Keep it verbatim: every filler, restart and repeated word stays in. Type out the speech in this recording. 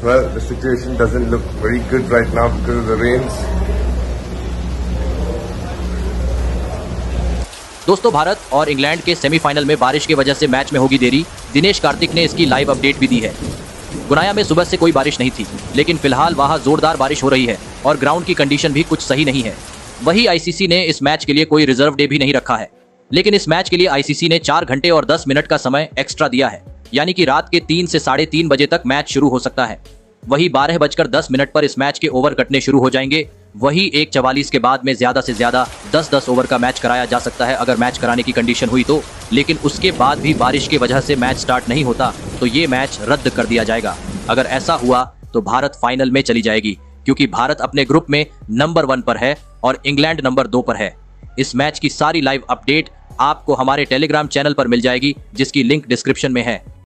Well, the situation doesn't look very good right now because of the rains. दोस्तों, भारत और England के semifinal में बारिश की वजह से मैच में होगी देरी। दिनेश कार्तिक ने इसकी लाइव अपडेट भी दी है। गुनाया में सुबह से कोई बारिश नहीं थी, लेकिन फिलहाल वहां जोरदार बारिश हो रही है और ग्राउंड की कंडीशन भी कुछ सही नहीं है। वही आईसीसी ने इस मैच के लिए कोई रिजर्व डे भी नहीं रखा है, लेकिन इस मैच के लिए आईसीसी ने चार घंटे और दस मिनट का समय एक्स्ट्रा दिया है, यानी कि रात के तीन से साढ़े तीन बजे तक मैच शुरू हो सकता है। वही बारह बजकर दस मिनट पर इस मैच के ओवर कटने शुरू हो जाएंगे। वही एक चवालीस के बाद में ज्यादा से ज्यादा दस दस ओवर का मैच कराया जा सकता है, अगर मैच कराने की कंडीशन हुई तो। लेकिन उसके बाद भी बारिश की वजह से मैच स्टार्ट नहीं होता तो ये मैच रद्द कर दिया जाएगा। अगर ऐसा हुआ तो भारत फाइनल में चली जाएगी, क्योंकि भारत अपने ग्रुप में नंबर वन पर है और इंग्लैंड नंबर दो पर है। इस मैच की सारी लाइव अपडेट आपको हमारे टेलीग्राम चैनल पर मिल जाएगी, जिसकी लिंक डिस्क्रिप्शन में है।